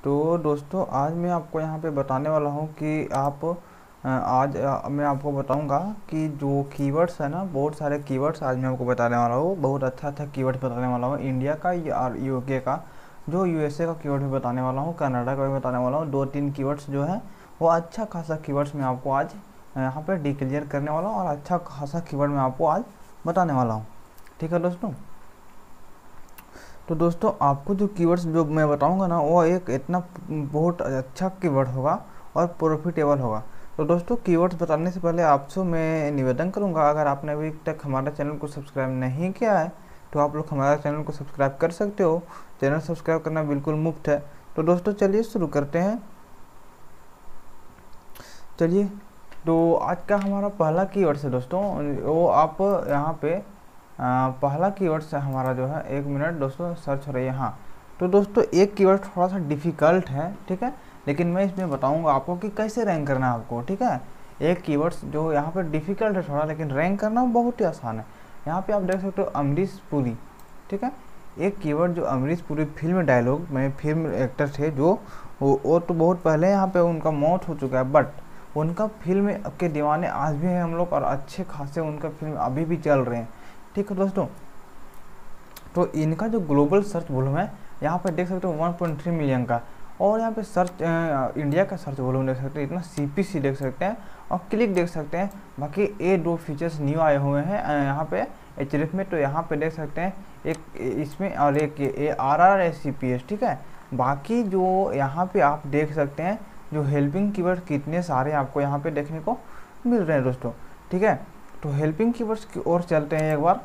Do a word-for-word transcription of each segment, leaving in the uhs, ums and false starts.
तो दोस्तों आज मैं आपको यहाँ पे बताने वाला हूँ कि आप अ, आज अ, मैं आपको बताऊँगा कि जो कीवर्ड्स है ना, बहुत सारे कीवर्ड्स आज मैं आपको बताने वाला हूँ। बहुत अच्छा अच्छा कीवर्ड बताने वाला हूँ, इंडिया का और यूके का, जो यूएसए का कीवर्ड भी बताने वाला हूँ, कनाडा का भी बताने वाला हूँ। दो तीन कीवर्ड्स जो है वो अच्छा खासा कीवर्ड्स मैं आपको आज यहाँ पर डिक्लेयर करने वाला हूँ और अच्छा खासा कीवर्ड मैं आपको आज बताने वाला हूँ। ठीक है दोस्तों। तो दोस्तों आपको जो कीवर्ड्स जो मैं बताऊंगा ना, वो एक इतना बहुत अच्छा कीवर्ड होगा और प्रॉफिटेबल होगा। तो दोस्तों कीवर्ड्स बताने से पहले आपसे मैं निवेदन करूंगा, अगर आपने अभी तक हमारे चैनल को सब्सक्राइब नहीं किया है तो आप लोग हमारे चैनल को सब्सक्राइब कर सकते हो। चैनल सब्सक्राइब करना बिल्कुल मुफ्त है। तो दोस्तों चलिए शुरू करते हैं। चलिए, तो आज का हमारा पहला कीवर्ड्स है दोस्तों, वो आप यहाँ पे आ, पहला कीवर्ड्स है हमारा जो है, एक मिनट दोस्तों सर्च हो रही है। हाँ, तो दोस्तों एक कीवर्ड थोड़ा सा डिफ़िकल्ट है, ठीक है, लेकिन मैं इसमें बताऊंगा आपको कि कैसे रैंक करना है आपको। ठीक है, एक कीवर्ड्स जो यहाँ पे डिफ़िकल्ट है थोड़ा, लेकिन रैंक करना बहुत ही आसान है। यहाँ पे आप देख सकते हो अमरीश पुरी। ठीक है, एक कीवर्ड जो अमरीश पुरी फिल्म डायलॉग में फिल्म एक्टर थे, जो वो, वो तो बहुत पहले यहाँ पे उनका मौत हो चुका है, बट उनका फिल्म के दीवाने आज भी हैं हम लोग, और अच्छे खासे उनका फिल्म अभी भी चल रहे हैं। ठीक है दोस्तों, तो इनका जो ग्लोबल सर्च वॉल्यूम है यहाँ पे देख सकते हो वन पॉइंट थ्री मिलियन का, और यहाँ पे सर्च इंडिया का सर्च वॉल्यूम देख सकते हैं, इतना सीपीसी देख सकते हैं और क्लिक देख सकते हैं। बाकी ये दो फीचर्स न्यू आए हुए हैं यहाँ पे एचडीएफ में, तो यहाँ पे देख सकते हैं एक इसमें और एक A R R S C P S. ठीक है, बाकी जो यहाँ पे आप देख सकते हैं जो हेल्पिंग कीवर्ड कितने सारे आपको यहाँ पे देखने को मिल रहे हैं दोस्तों। ठीक है, तो हेल्पिंग कीवर्ड्स की ओर चलते हैं एक बार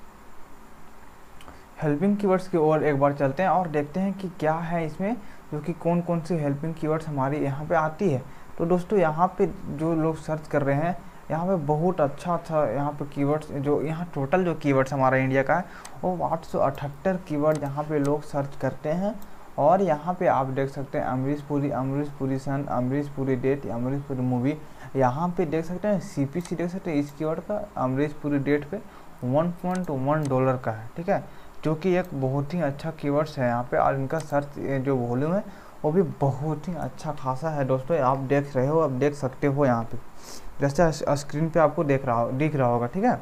हेल्पिंग कीवर्ड्स की ओर एक बार चलते हैं और देखते हैं कि क्या है इसमें, जो कि कौन कौन सी हेल्पिंग कीवर्ड्स हमारी यहाँ पे आती है। तो दोस्तों यहाँ पे जो लोग सर्च कर रहे हैं, यहाँ पे बहुत अच्छा अच्छा यहाँ पे कीवर्ड्स, जो यहाँ टोटल जो कीवर्ड्स हमारा इंडिया का है वो आठ सौ अठहत्तर कीवर्ड यहाँ पे लोग सर्च करते हैं। और यहाँ पे आप देख सकते हैं Amrish Puri, Amrish Puri son, Amrish Puri death, Amrish Puri movie, यहाँ पे देख सकते हैं सीपीसी देख सकते हैं इस कीवर्ड का अमरीश पुरी डेट पे वन पॉइंट वन डॉलर का है। ठीक है, जो कि एक बहुत ही अच्छा कीवर्ड्स है यहाँ पे, और इनका सर्च जो वॉल्यूम है वो भी बहुत ही अच्छा खासा है दोस्तों। आप देख रहे हो, आप देख सकते हो यहाँ पे, जैसे स्क्रीन पे आपको देख रहा हो दिख रहा होगा। ठीक है,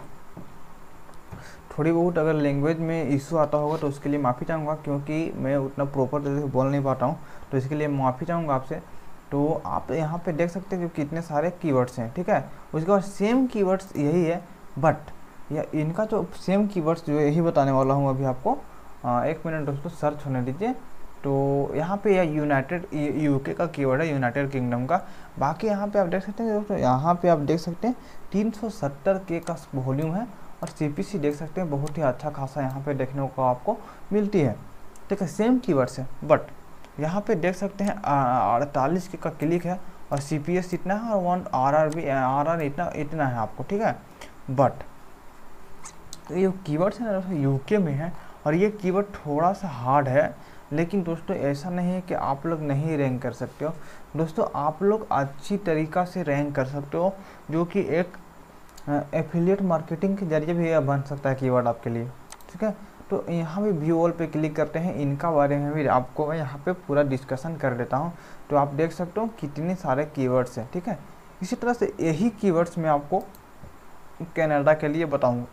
थोड़ी बहुत अगर लैंग्वेज में इशू आता होगा तो उसके लिए माफ़ी चाहूँगा, क्योंकि मैं उतना प्रॉपर तरीके से बोल नहीं पाता हूँ, तो इसके लिए माफ़ी चाहूँगा आपसे। तो आप यहाँ पे देख सकते हैं कि कितने सारे कीवर्ड्स हैं। ठीक है, उसके बाद सेम कीवर्ड्स यही है, बट या इनका जो सेम कीवर्ड्स जो यही बताने वाला हूँ अभी आपको। आ, एक मिनट दोस्तों सर्च होने दीजिए। तो यहाँ पे यह यूनाइटेड यूके का कीवर्ड है, यूनाइटेड किंगडम का। बाकी यहाँ पे आप देख सकते हैं दोस्तों, यहाँ पे आप देख सकते हैं तीन सौ सत्तर के का वॉल्यूम है, और सीपीसी देख सकते हैं बहुत ही अच्छा खासा यहाँ पे देखने को आपको मिलती है। ठीक है, सेम कीवर्ड्स है, बट यहाँ पे देख सकते हैं अड़तालीस के का क्लिक है, और सीपीएस इतना है, और वन आर आर भी आर आर इतना इतना है आपको। ठीक है, बट ये कीवर्ड्स है ना यूके में है, और ये कीवर्ड थोड़ा सा हार्ड है, लेकिन दोस्तों ऐसा नहीं है कि आप लोग नहीं रैंक कर सकते हो। दोस्तों आप लोग अच्छी तरीक़ा से रैंक कर सकते हो, जो कि एक एफिलिएट मार्केटिंग के जरिए भी बन सकता है कीवर्ड आपके लिए। ठीक है, तो यहाँ भी व्यू ऑल पे क्लिक करते हैं, इनका बारे में भी आपको मैं यहाँ पे पूरा डिस्कशन कर देता हूँ। तो आप देख सकते हो कितने सारे कीवर्ड्स हैं। ठीक है, इसी तरह से यही कीवर्ड्स मैं आपको कनाडा के लिए बताऊँगा।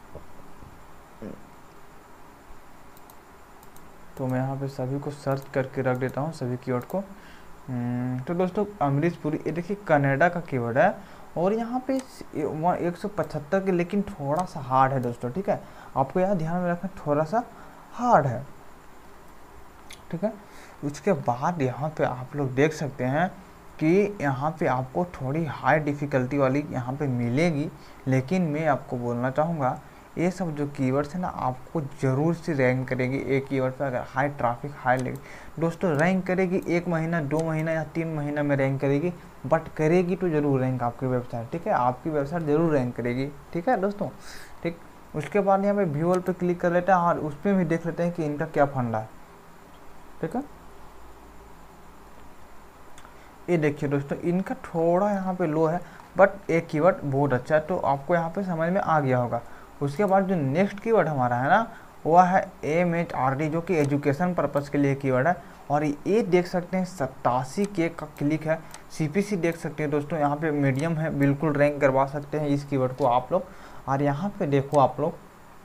तो मैं यहाँ पे सभी को सर्च करके रख देता हूँ, सभी कीवर्ड को। तो दोस्तों अमरीश पुरी, ये देखिए कनाडा का कीवर्ड है, और यहाँ पे एक सौ पचहत्तर के, लेकिन थोड़ा सा हार्ड है दोस्तों। ठीक है, आपको यहाँ ध्यान में रखना, थोड़ा सा हार्ड है। ठीक है, उसके बाद यहाँ पे आप लोग देख सकते हैं कि यहाँ पे आपको थोड़ी हाई डिफ़िकल्टी वाली यहाँ पे मिलेगी, लेकिन मैं आपको बोलना चाहूँगा ये सब जो कीवर्ड्स है ना आपको ज़रूर से रैंक करेगी। एक कीवर्ड पे अगर हाई ट्रैफिक हाई लेगी दोस्तों, रैंक करेगी एक महीना दो महीना या तीन महीना में रैंक करेगी, बट करेगी तो ज़रूर रैंक आपकी वेबसाइट। ठीक है, आपकी वेबसाइट ज़रूर रैंक करेगी। ठीक है दोस्तों, ठीक। उसके बाद यहाँ पे व्यूअल पे क्लिक कर लेते हैं, और उस पर भी देख लेते हैं कि इनका क्या फंडा है। ठीक है, ये देखिए दोस्तों इनका थोड़ा यहाँ पे लो है, बट एक कीवर्ड बहुत अच्छा है, तो आपको यहाँ पे समझ में आ गया होगा। उसके बाद जो नेक्स्ट कीवर्ड हमारा है ना, वह है एम एच आर डी, जो कि एजुकेशन पर्पज़ के लिए कीवर्ड है, और ये देख सकते हैं सत्तासी के का क्लिक है। सीपीसी देख सकते हैं दोस्तों, यहाँ पे मीडियम है, बिल्कुल रैंक करवा सकते हैं इस कीवर्ड को आप लोग। और यहाँ पे देखो आप लोग,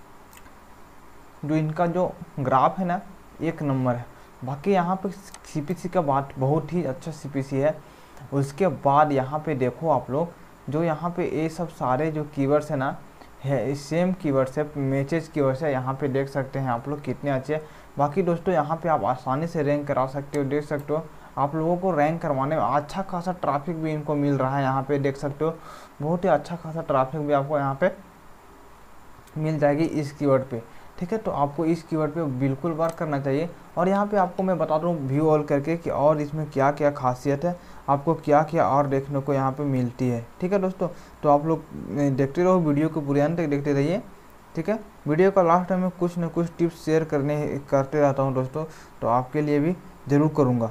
जो इनका जो ग्राफ है ना, एक नंबर है। बाकी यहाँ पे सीपीसी का बात बहुत ही अच्छा सीपीसी है। उसके बाद यहाँ पे देखो आप लोग, जो यहाँ पे ये सब सारे जो कीवर्ड्स है ना, है सेम कीवर्ड्स है, मैचेज कीवर्ड्स है। यहाँ पे देख सकते हैं आप लोग कितने अच्छे हैं। बाकी दोस्तों यहाँ पे आप आसानी से रैंक करा सकते हो। देख सकते हो आप लोगों को रैंक करवाने में अच्छा खासा ट्रैफिक भी इनको मिल रहा है। यहाँ पे देख सकते हो बहुत ही अच्छा खासा ट्रैफिक भी आपको यहाँ पे मिल जाएगी इस कीवर्ड पे, ठीक है। तो आपको इस कीवर्ड पे बिल्कुल वर्क करना चाहिए। और यहाँ पे आपको मैं बता दूँ व्यू ऑल करके कि और इसमें क्या क्या खासियत है, आपको क्या क्या और देखने को यहाँ पे मिलती है, ठीक है दोस्तों। तो आप लोग देखते रहो वीडियो को, पूरे अंत तक देखते रहिए, ठीक है। वीडियो का लास्ट में कुछ न कुछ टिप्स शेयर करने करते रहता हूँ दोस्तों, तो आपके लिए भी ज़रूर करूँगा।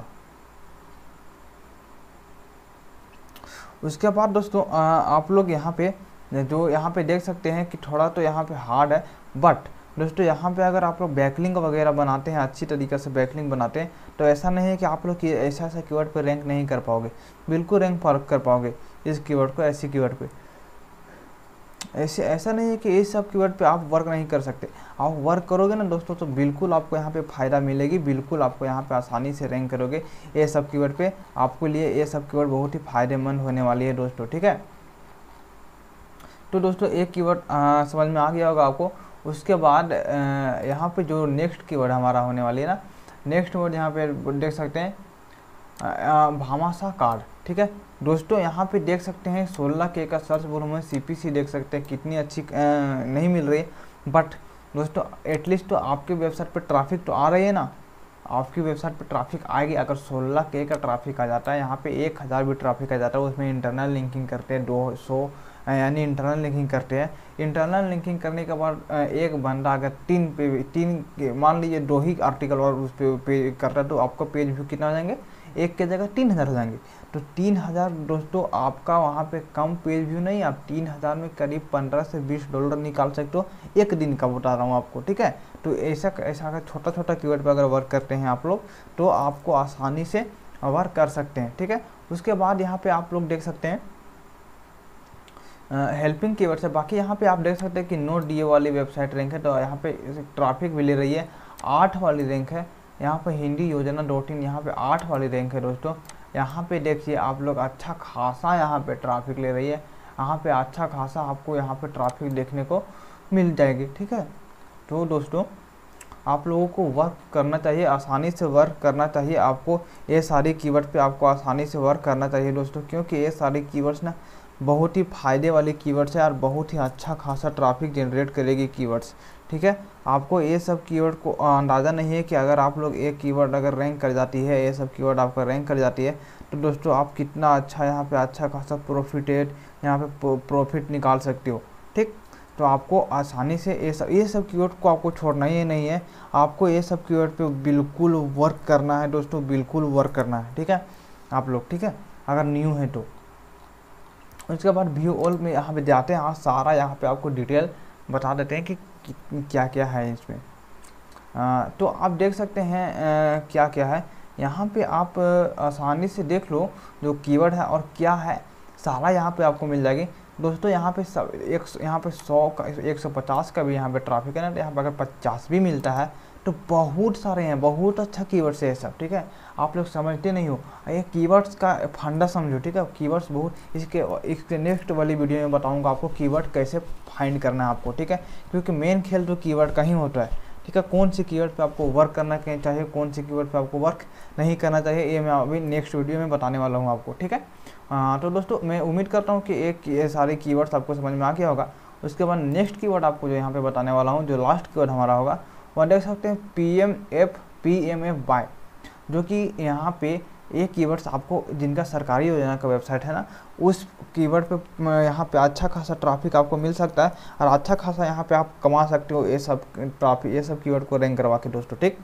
उसके बाद दोस्तों आ, आप लोग यहाँ पे जो यहाँ पे देख सकते हैं कि थोड़ा तो यहाँ पे हार्ड है, बट दोस्तों यहाँ पे अगर आप लोग बैकलिंक वगैरह बनाते हैं, अच्छी तरीके से बैकलिंक बनाते हैं, तो ऐसा नहीं है कि आप लोग ऐसा ऐसा कीवर्ड पे रैंक नहीं कर पाओगे, बिल्कुल रैंक कर पाओगे इस कीवर्ड को, ऐसी कीवर्ड पे। ऐसे ऐसा नहीं है कि इस सब कीवर्ड पे आप वर्क नहीं कर सकते, आप वर्क करोगे ना दोस्तों तो बिल्कुल आपको यहाँ पे फ़ायदा मिलेगी, बिल्कुल आपको यहाँ पे आसानी से रैंक करोगे ये सब कीवर्ड पे। आपको लिए ये सब कीवर्ड बहुत ही फ़ायदेमंद होने वाली है दोस्तों, ठीक है। तो दोस्तों एक कीवर्ड समझ में आ गया होगा आपको। उसके बाद यहाँ पे जो नेक्स्ट कीवर्ड हमारा होने वाली है ना, नेक्स्ट वर्ड यहाँ पे देख सकते हैं भामाशाह कार्ड, ठीक है दोस्तों। यहाँ पे देख सकते हैं सोलह के का सर्च वॉल्यूम में सीपीसी देख सकते हैं कितनी अच्छी आ, नहीं मिल रही है, बट दोस्तों एटलीस्ट तो आपके वेबसाइट पे ट्रैफिक तो आ रही है ना, आपकी वेबसाइट पे ट्रैफिक आएगी। अगर सोलह के का ट्रैफिक आ जाता है, यहाँ पे एक हज़ार भी ट्रैफिक आ जाता है, उसमें इंटरनल लिंकिंग करते हैं दो सौ यानी इंटरनल लिंकिंग करते हैं। इंटरनल लिंकिंग करने के बाद एक बंदा अगर तीन पे तीन मान लीजिए दो ही आर्टिकल और उस पे, पे करता है, तो आपका पेज व्यू कितना हो जाएंगे, एक के जगह तीन हज़ार हो जाएंगे। तो तीन हज़ार दोस्तों आपका वहाँ पे कम पेज व्यू नहीं, आप तीन हज़ार में करीब पंद्रह से बीस डॉलर निकाल सकते हो, एक दिन का बता रहा हूँ आपको, ठीक है। तो ऐसा ऐसा अगर छोटा छोटा कीवर्ड पर अगर वर्क करते हैं आप लोग, तो आपको आसानी से वर्क कर सकते हैं, ठीक है। उसके बाद यहाँ पे आप लोग देख सकते हैं हेल्पिंग कीवर्ड है। बाकी यहाँ पे आप देख सकते हैं कि नो डी ए वाली वेबसाइट रैंक है, तो यहाँ पे ट्रैफिक भी ले रही है, आठ वाली रैंक है। यहाँ पे हिंदी योजना डॉट इन यहाँ पे आठ वाली रैंक है दोस्तों। यहाँ पे देखिए आप लोग अच्छा खासा यहाँ पे ट्रैफिक ले रही है, यहाँ पे अच्छा खासा आपको यहाँ पे ट्रैफिक देखने को मिल जाएगी, ठीक है। तो दोस्तों आप लोगों को वर्क करना चाहिए, आसानी से वर्क करना चाहिए आपको, ये सारी कीवर्ड पे आपको आसानी से वर्क करना चाहिए दोस्तों, क्योंकि ये सारी कीवर्ड्स ना बहुत ही फ़ायदे वाली कीवर्ड्स है और बहुत ही अच्छा खासा ट्रैफिक जनरेट करेगी कीवर्ड्स, ठीक है। आपको ये सब कीवर्ड को अंदाज़ा नहीं है कि अगर आप लोग एक कीवर्ड अगर रैंक कर जाती है, ये सब कीवर्ड आपका रैंक कर जाती है, तो दोस्तों आप कितना अच्छा यहाँ पे अच्छा खासा प्रॉफिटेड यहाँ पे प्रॉफिट निकाल सकते हो, ठीक। तो आपको आसानी से ये सब ये सब कीवर्ड को आपको छोड़ना ही नहीं है, आपको ये सब कीवर्ड पे बिल्कुल वर्क करना है दोस्तों, बिल्कुल वर्क करना है, ठीक है आप लोग, ठीक है, अगर न्यू है तो। उसके बाद व्यू ऑल में यहाँ पे जाते हैं, आज सारा यहाँ पे आपको डिटेल बता देते हैं कि, कि क्या क्या है इसमें। आ, तो आप देख सकते हैं आ, क्या क्या है यहाँ पे, आप आसानी से देख लो जो कीवर्ड है और क्या है, सारा यहाँ पे आपको मिल जाएगी दोस्तों। यहाँ पे सब एक यहाँ पे सौ का एक सौ पचास का भी यहाँ पे ट्रैफिक है ना, तो यहाँ पे अगर पचास भी मिलता है तो बहुत सारे हैं, बहुत अच्छा कीवर्ड्स है ये सब, ठीक है। आप लोग समझते नहीं हो, ये कीवर्ड्स का फंडा समझो, ठीक है। कीवर्ड्स बहुत, इसके इसके नेक्स्ट वाली वीडियो में बताऊंगा आपको कीवर्ड कैसे फाइंड करना है आपको, ठीक है, क्योंकि मेन खेल तो कीवर्ड का ही होता है, ठीक है। कौन सी कीवर्ड पे आपको वर्क करना चाहिए, कौन सी कीवर्ड पे आपको वर्क नहीं करना चाहिए, ये मैं अभी नेक्स्ट वीडियो में बताने वाला हूँ आपको, ठीक है। आ, तो दोस्तों मैं उम्मीद करता हूँ कि एक ये सारे कीवर्ड्स आपको समझ में आ गया होगा। उसके बाद नेक्स्ट कीवर्ड आपको जो यहाँ पे बताने वाला हूँ, जो लास्ट कीवर्ड हमारा होगा, वह देख सकते हैं P M F P M F by, जो कि यहाँ पे ये कीवर्ड्स आपको जिनका सरकारी योजना का वेबसाइट है ना, उस कीवर्ड पे यहाँ पे अच्छा खासा ट्रैफिक आपको मिल सकता है और अच्छा खासा यहाँ पे आप कमा सकते हो ये सब ट्रैफिक, ये सब कीवर्ड को रैंक करवा के दोस्तों, ठीक।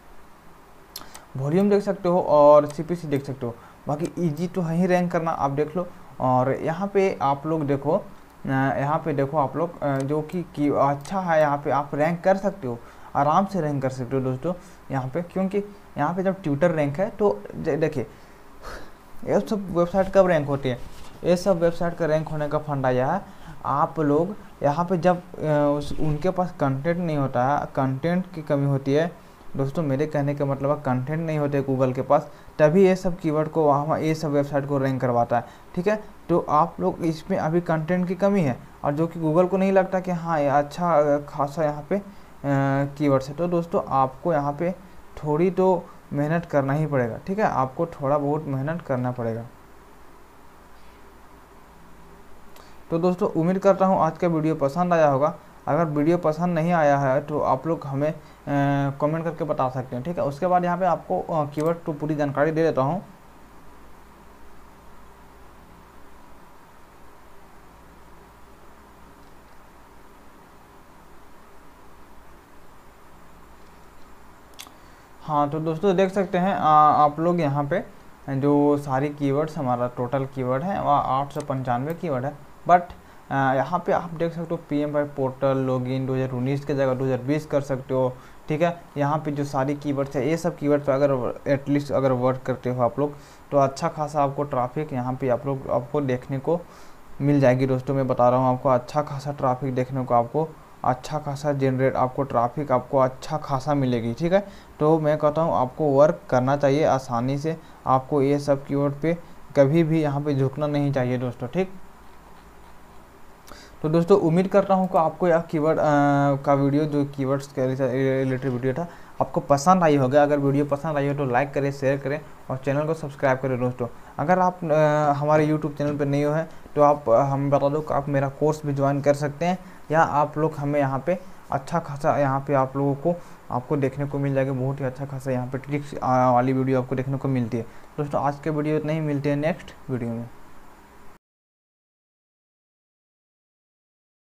वॉल्यूम देख सकते हो और सीपीसी देख सकते हो, बाकी इजी तो है ही रैंक करना, आप देख लो। और यहाँ पे आप लोग देखो, यहाँ पे देखो आप लोग जो कि, कि अच्छा है, यहाँ पे आप रैंक कर सकते हो। आराम से रैंक कर सकते हो दोस्तों यहाँ पे, क्योंकि यहाँ पे जब ट्विटर रैंक है तो देखिए ये सब वेबसाइट कब रैंक होती है, ये सब वेबसाइट का रैंक होने का फंडा यह है, आप लोग यहाँ पे जब उस उनके पास कंटेंट नहीं होता है, कंटेंट की कमी होती है दोस्तों, मेरे कहने का मतलब है कंटेंट नहीं होते गूगल के पास, तभी ये सब कीवर्ड को वहाँ ये सब वेबसाइट को रैंक करवाता है, ठीक है। तो आप लोग इसमें अभी कंटेंट की कमी है और जो कि गूगल को नहीं लगता कि हाँ ये अच्छा खासा यहाँ पे कीवर्ड्स है, तो दोस्तों आपको यहाँ पे थोड़ी तो मेहनत करना ही पड़ेगा, ठीक है, आपको थोड़ा बहुत मेहनत करना पड़ेगा। तो दोस्तों उम्मीद करता हूँ आज का वीडियो पसंद आया होगा। अगर वीडियो पसंद नहीं आया है तो आप लोग हमें कमेंट करके बता सकते हैं, ठीक है। उसके बाद यहाँ पे आपको कीवर्ड तो पूरी जानकारी दे देता हूँ। हाँ तो दोस्तों देख सकते हैं आ, आप लोग यहाँ पे जो सारी कीवर्ड्स हमारा टोटल कीवर्ड है वह आठ सौ पंचानवे कीवर्ड है, बट यहाँ पे आप देख सकते हो P M Y portal login दो हज़ार उन्नीस के जगह दो हज़ार बीस कर सकते हो, ठीक है। यहाँ पे जो सारी कीवर्ड्स है ये सब कीवर्ड पे अगर एटलीस्ट अगर वर्क करते हो आप लोग तो अच्छा खासा आपको ट्रैफिक यहाँ पे आप लोग आपको देखने को मिल जाएगी दोस्तों। मैं बता रहा हूँ आपको अच्छा खासा ट्रैफिक देखने को आपको अच्छा खासा जनरेट आपको ट्रैफिक आपको अच्छा खासा मिलेगी, ठीक है। तो मैं कहता हूँ आपको वर्क करना चाहिए आसानी से, आपको ये सब कीवर्ड पे कभी भी यहाँ पे झुकना नहीं चाहिए दोस्तों, ठीक। तो दोस्तों उम्मीद करता हूँ कि आपको यह कीवर्ड का वीडियो जो कीवर्ड्स के रिलेटेड वीडियो था आपको पसंद आई होगा। अगर वीडियो पसंद आई हो तो लाइक करें, शेयर करें और चैनल को सब्सक्राइब करें दोस्तों। अगर आप आ, हमारे यूट्यूब चैनल पर नहीं हो हैं तो आप हम बता दो कि आप मेरा कोर्स भी ज्वाइन कर सकते हैं, या आप लोग हमें यहाँ पे अच्छा खासा यहाँ पे आप लोगों को आपको देखने को मिल जाएगा, बहुत ही अच्छा खासा यहाँ पे ट्रिक्स वाली वीडियो आपको देखने को मिलती है दोस्तों। आज के वीडियो इतना ही, मिलते हैं नेक्स्ट वीडियो में।